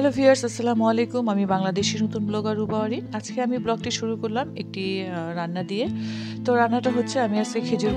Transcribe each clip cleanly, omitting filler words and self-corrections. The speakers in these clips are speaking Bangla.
হ্যালো ভিউয়ার্স, আসসালামু আলাইকুম। আমি বাংলাদেশি নতুন ব্লগার রুবা অরিন। আজকে আমি ব্লগটি শুরু করলাম একটি রান্না দিয়ে। তো রান্নাটা হচ্ছে আমি আজকে খেজুর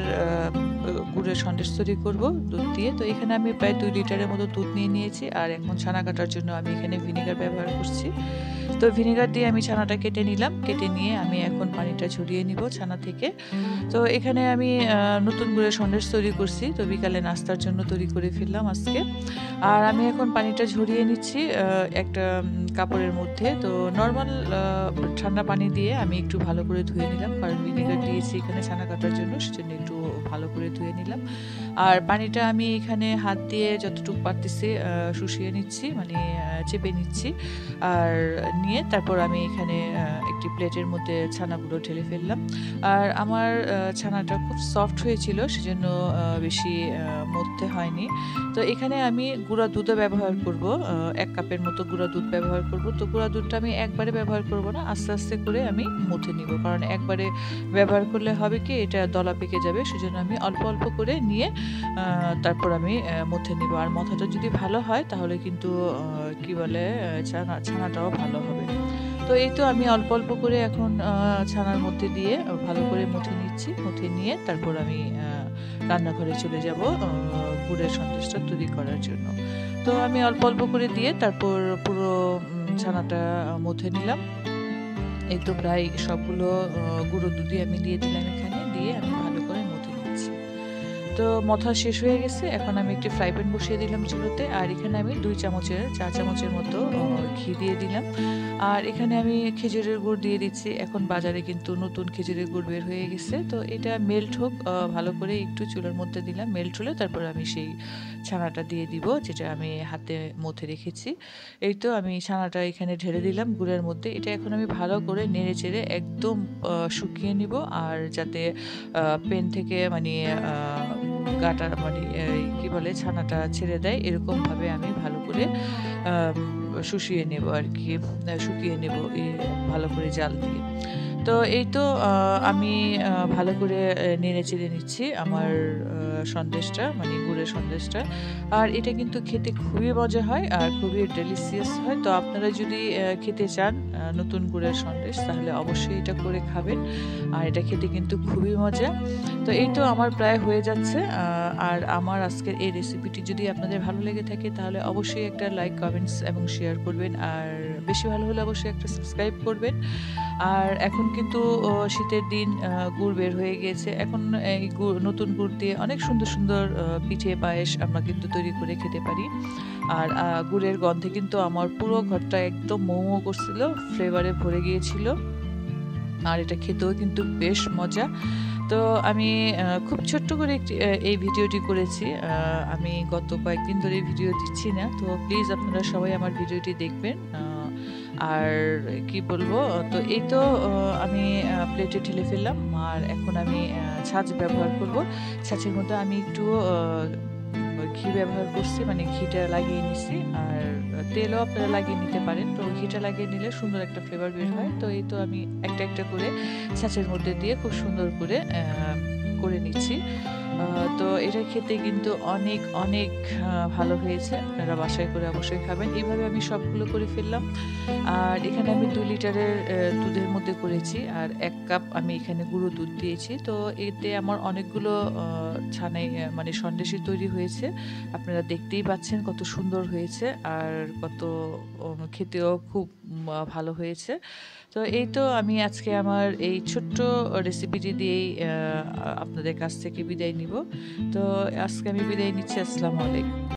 গুড়ের সন্দেশ তৈরি করব দুধ দিয়ে। তো এখানে আমি প্রায় ২ লিটারের মতো দুধ নিয়ে নিয়েছি। আর এখন ছানা কাটার জন্য আমি এখানে ভিনেগার ব্যবহার করছি। তো ভিনেগার দিয়ে আমি ছানাটা কেটে নিলাম। কেটে নিয়ে আমি এখন পানিটা ঝরিয়ে নিব ছানা থেকে। তো এখানে আমি নতুন গুড়ের সন্দেশ তৈরি করছি। তো বিকালে নাস্তার জন্য তৈরি করে ফেললাম আজকে। আর আমি এখন পানিটা ঝরিয়ে নিচ্ছি একটা কাপড়ের মধ্যে। তো নরমাল ঠান্ডা পানি দিয়ে আমি একটু ভালো করে ধুয়ে নিলাম। কারণ ভিনেগার দিয়েছি এখানে ছানা কাটার জন্য, সেজন্য একটু ভালো করে ধুয়ে নিলাম। আর পানিটা আমি এখানে হাত দিয়ে যতটুকু পারতেছি শুষিয়ে নিচ্ছি, মানে চেপে নিচ্ছি। আর নিয়ে তারপর আমি এখানে একটি প্লেটের মধ্যে ছানাগুলো ঢেলে ফেললাম। আর আমার ছানাটা খুব সফট হয়েছিল, সেজন্য বেশি মথতে হয়নি। তো এখানে আমি গুঁড়া দুধও ব্যবহার করব। ১ কাপের মতো গুঁড়া দুধ ব্যবহার করব। তো গুঁড়া দুধটা আমি একবারে ব্যবহার করব না, আস্তে, আস্তে করে আমি মথে নিব। কারণ একবারে ব্যবহার করলে হবে কি, এটা দলা পেকে যাবে। সেজন্য আমি অল্প, অল্প করে নিয়ে তারপর আমি মথে নিব। আর মথাটা যদি ভালো হয় তাহলে কিন্তু কি বলে ছানাটাও ভালো হবে। তো এই তো আমি অল্প, অল্প করে এখন ছানার মধ্যে দিয়ে ভালো করে মুথে নিচ্ছি। মুথে নিয়ে তারপর আমি রান্নাঘরে চলে যাব গুড়ের সন্দেশটা তৈরি করার জন্য। তো আমি অল্প, অল্প করে দিয়ে তারপর পুরো ছানাটা মুথে নিলাম। এই তো প্রায় সবগুলো গুঁড়ো দুধই আমি দিয়ে দিলাম এখানে। দিয়ে আমি ভালো করে মুথে নিচ্ছি। তো মথা শেষ হয়ে গেছে। এখন আমি একটি ফ্রাই প্যান বসিয়ে দিলাম চুলোতে। আর এখানে আমি ২ চা চামচের মতো ঘি দিয়ে দিলাম। আর এখানে আমি খেজুরের গুড় দিয়ে দিচ্ছি। এখন বাজারে কিন্তু নতুন খেজুরের গুড় বের হয়ে গেছে। তো এটা মেল্ট হোক, ভালো করে একটু চুলার মধ্যে দিলাম। মেল্ট হলে তারপর আমি সেই ছানাটা দিয়ে দিব, যেটা আমি হাতে মথে রেখেছি। এই তো আমি ছানাটা এখানে ঢেলে দিলাম গুড়ের মধ্যে। এটা এখন আমি ভালো করে নেড়ে-চেড়ে একদম শুকিয়ে নিব। আর যাতে পেন থেকে মানে গাটা মানে কি বলে, ছানাটা ছেড়ে দেয়, এরকমভাবে আমি ভালো করে আম শুষিয়ে নেব আরকি। শুকিয়ে নেব ভালো করে জাল দিয়ে। তো এই তো আমি ভালো করে নেড়ে-চেড়ে নিচ্ছি আমার সন্দেশটা, মানে গুড়ের সন্দেশটা। আর এটা কিন্তু খেতে খুবই মজা হয় আর খুবই ডেলিসিয়াস হয়। তো আপনারা যদি খেতে চান নতুন গুড়ের সন্দেশ, তাহলে অবশ্যই এটা করে খাবেন। আর এটা খেতে কিন্তু খুবই মজা। তো এই তো আমার প্রায় হয়ে যাচ্ছে। আর আমার আজকের এই রেসিপিটি যদি আপনাদের ভালো লেগে থাকে, তাহলে অবশ্যই একটা লাইক, কমেন্টস এবং শেয়ার করবেন। আর বেশি ভালো হলে অবশ্যই একটা সাবস্ক্রাইব করবেন। আর এখন কিন্তু শীতের দিন, গুড় বের হয়ে গিয়েছে। এখন এই নতুন গুড় দিয়ে অনেক সুন্দর, সুন্দর পিঠে, পায়েস আমরা কিন্তু তৈরি করে খেতে পারি। আর গুড়ের গন্ধে কিন্তু আমার পুরো ঘরটা একদম মৌ, মৌ করছিল, ফ্লেভারে ভরে গিয়েছিল। আর এটা খেতেও কিন্তু বেশ মজা। তো আমি খুব ছোট্ট করে একটি এই ভিডিওটি করেছি। আমি গত কয়েকদিন ধরে ভিডিও দিচ্ছি না। তো প্লিজ আপনারা সবাই আমার ভিডিওটি দেখবেন। আর কি বলবো? তো এই তো আমি প্লেটে ঢেলে ফেললাম। আর এখন আমি ছাঁচ ব্যবহার করব। ছাঁচের মধ্যে আমি একটু ঘি ব্যবহার করছি, মানে ঘিটা লাগিয়ে নিছি। আর তেলও আপনারা লাগিয়ে নিতে পারেন। তো ঘিটা লাগিয়ে নিলে সুন্দর একটা ফ্লেভার বের হয়। তো এই তো আমি একটা, একটা করে ছাঁচের মধ্যে দিয়ে খুব সুন্দর করে করে নিচ্ছি। তো এটা খেতে কিন্তু অনেক, অনেক ভালো হয়েছে। আপনারা বাসায় করে অবশ্যই খাবেন। এভাবে আমি সবগুলো করে ফেললাম। আর এখানে আমি ২ লিটারের দুধের মধ্যে করেছি। আর ১ কাপ আমি এখানে গুঁড়ো দুধ দিয়েছি। তো এতে আমার অনেকগুলো ছানাই মানে সন্দেশই তৈরি হয়েছে। আপনারা দেখতেই পাচ্ছেন কত সুন্দর হয়েছে। আর কত খেতেও খুব ভালো হয়েছে। তো এই তো আমি আজকে আমার এই ছোট্ট রেসিপিটি দিয়েই আপনাদের কাছ থেকে বিদায় নিব। তো আজকে আমি বিদায় নিচ্ছি। আসসালামু আলাইকুম।